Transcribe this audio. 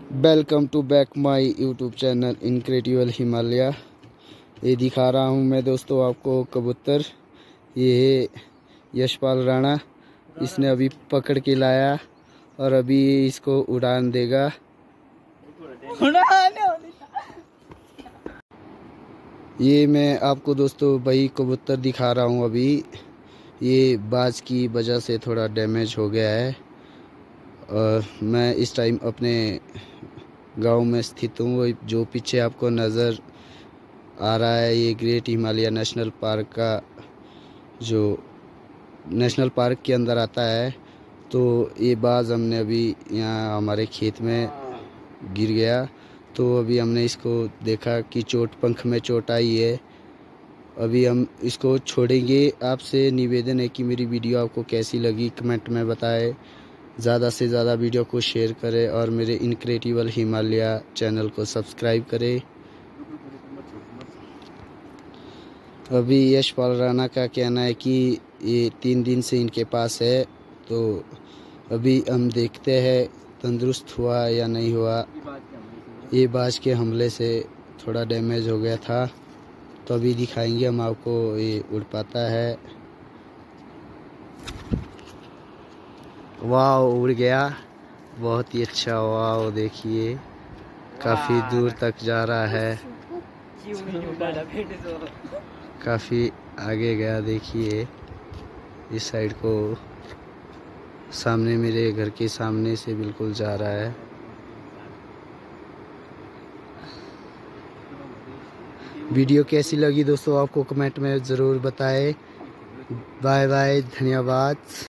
Welcome to back my YouTube channel Incredible Himalaya. ये दिखा रहा हूँ मैं दोस्तों आपको कबूतर। ये है यशपाल राणा, इसने अभी पकड़ के लाया और अभी इसको उड़ान देगा। ये मैं आपको दोस्तों वही कबूतर दिखा रहा हूँ। अभी ये बाज की वजह से थोड़ा डैमेज हो गया है और मैं इस टाइम अपने गांव में स्थित हूँ। जो पीछे आपको नज़र आ रहा है ये ग्रेट हिमालय नेशनल पार्क का, जो नेशनल पार्क के अंदर आता है। तो ये बाज हमने अभी यहाँ हमारे खेत में गिर गया, तो अभी हमने इसको देखा कि पंख में चोट आई है। अभी हम इसको छोड़ेंगे। आपसे निवेदन है कि मेरी वीडियो आपको कैसी लगी कमेंट में बताएं। ज़्यादा से ज़्यादा वीडियो को शेयर करें और मेरे इनक्रेडिबल हिमालय चैनल को सब्सक्राइब करें। अभी यशपाल राणा का कहना है कि ये 3 दिन से इनके पास है, तो अभी हम देखते हैं तंदुरुस्त हुआ या नहीं हुआ। ये बाज के हमले से थोड़ा डैमेज हो गया था, तो अभी दिखाएंगे हम आपको ये उड़ पाता है। वाह, उड़ गया, बहुत ही अच्छा। वाह देखिए, काफ़ी दूर तक जा रहा है, काफ़ी आगे गया। देखिए इस साइड को, सामने मेरे घर के सामने से बिल्कुल जा रहा है। वीडियो कैसी लगी दोस्तों आपको कमेंट में ज़रूर बताएं। बाय बाय, धन्यवाद।